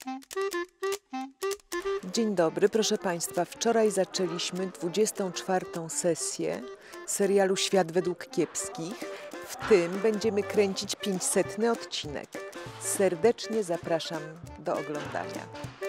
Dzień dobry, proszę Państwa. Wczoraj zaczęliśmy 24. sesję serialu Świat według kiepskich. W tym będziemy kręcić 500. odcinek. Serdecznie zapraszam do oglądania.